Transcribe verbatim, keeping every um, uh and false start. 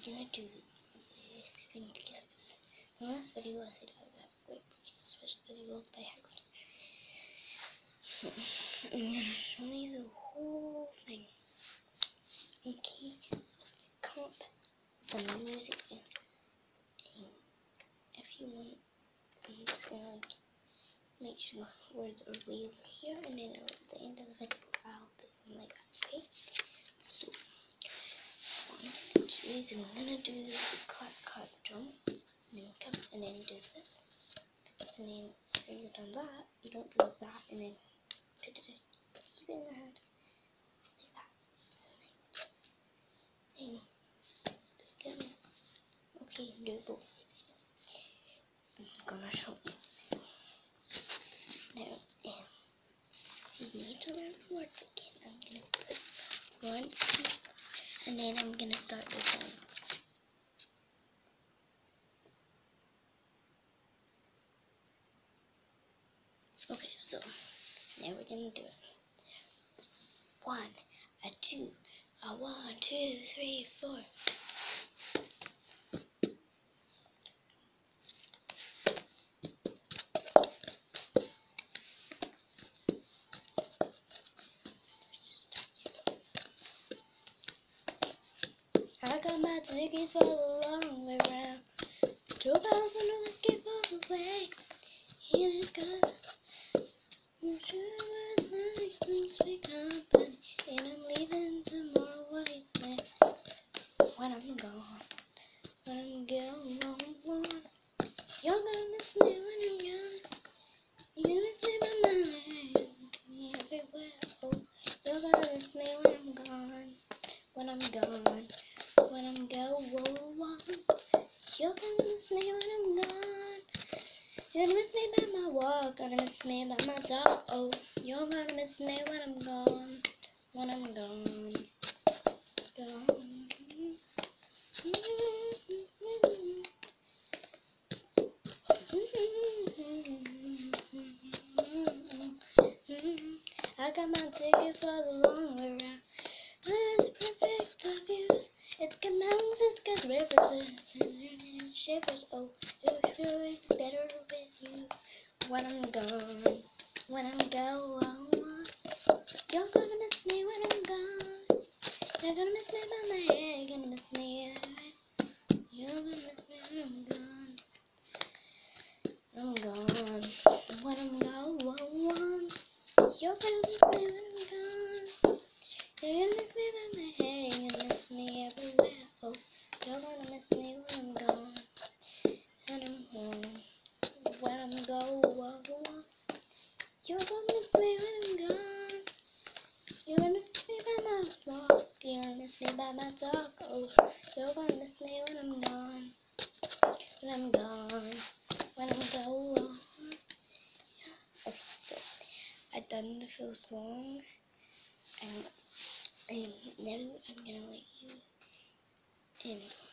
gonna do the thing because the last video I said I got great because switch videos by accident. So I'm gonna show you the whole thing. Okay, comp and the music and if you want, I'm just gonna like make sure words are way over here, and then at the end of the video I'll put them like that. Okay, so what I'm gonna do is I'm gonna do the clap clap drum, and then come and then do this, and then as soon as I've done that, you don't do that, and then keep it in the head like that. And again, okay, do both. I'm gonna show you now. Um, you need to learn the words again. I'm gonna put one, two, and then I'm gonna start the song. Okay, so now we're gonna do it. One, a two, a one, two, three, four. I got my ticket for the long way round. Two miles on the escape all the way. And it's gone. I'm sure there's nothing since we company. And I'm leaving tomorrow. What is it? When I'm gone. When I'm gone. You're gonna miss me when I'm gone. You're gonna miss me by my mind. Everywhere. Oh, you're gonna miss me when I'm gone. When I'm gone. When I'm gone. You're gonna miss me when I'm gone. You're gonna miss me by my walk. Gonna miss me by my talk. Oh, you're gonna miss me when I'm gone. When I'm gone. Gone. I got my ticket for the long way round. Where's the perfect of views? It's got mountains, it's got rivers, and shivers. Oh, it would be better with you. When I'm gone, when I'm gone, you're gonna miss me when I'm gone. You're gonna miss me by my head, you're gonna miss me. You're gonna miss me when I'm gone. I'm gone. When I'm gone, you're gonna miss me when I'm gone. You're gonna miss me by my head, you're gonna miss me everywhere. Oh, you're gonna miss me when I'm gone. And I'm gone. When I'm gone, you're gonna miss me when I'm gone. You're gonna miss me by my walk. You're gonna miss me by my talk. Oh, you're gonna miss me when I'm gone. When I'm gone. When I'm gone. Okay, so I've done the full song, and, and now I'm gonna let you in.